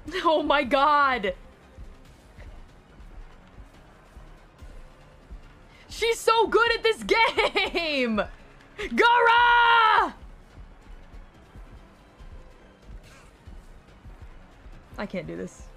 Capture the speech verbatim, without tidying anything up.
Oh my god! She's so good at this game! Gara! I can't do this.